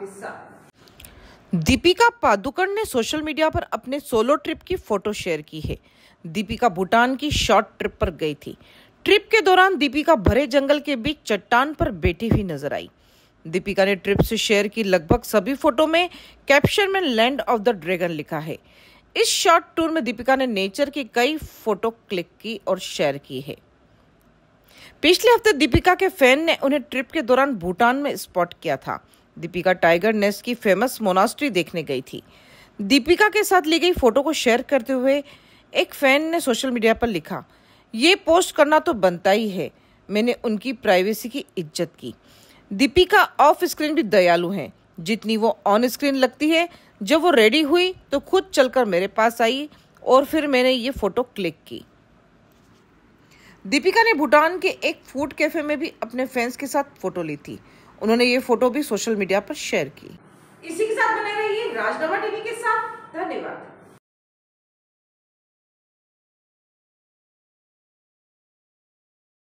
आपके साथ। दीपिका पादुकोण ने सोशल मीडिया पर अपने सोलो ट्रिप की फोटो शेयर की है। दीपिका भूटान की शॉर्ट ट्रिप पर गई थी। ट्रिप के दौरान दीपिका भरे जंगल के बीच चट्टान पर बैठी हुई नजर आई। दीपिका ने ट्रिप से शेयर की लगभग सभी फोटो में कैप्शन में लैंड ऑफ द ड्रैगन लिखा है। इस शॉर्ट टूर में दीपिका ने नेचर की कई फोटो क्लिक की और शेयर की है। पिछले हफ्ते दीपिका के फैन ने उन्हें ट्रिप के दौरान भूटान में स्पॉट किया था। दीपिका टाइगर नेस्ट की फेमस मोनास्ट्री देखने गई थी। दीपिका के साथ ली गई फोटो को शेयर करते हुए एक फैन ने सोशल मीडिया पर लिखा, ये पोस्ट करना तो बनता ही है, मैंने उनकी प्राइवेसी की इज्जत की। दीपिका ऑफ स्क्रीन भी दयालु हैं, जितनी वो ऑन स्क्रीन लगती है। जब वो रेडी हुई तो खुद चलकर मेरे पास आई और फिर मैंने ये फोटो क्लिक की। दीपिका ने भूटान के एक फूड कैफे में भी अपने फैंस के साथ फोटो ली थी। उन्होंने ये फोटो भी सोशल मीडिया पर शेयर की। इसी के साथ बने रहिए राजनामा टीवी के साथ। धन्यवाद।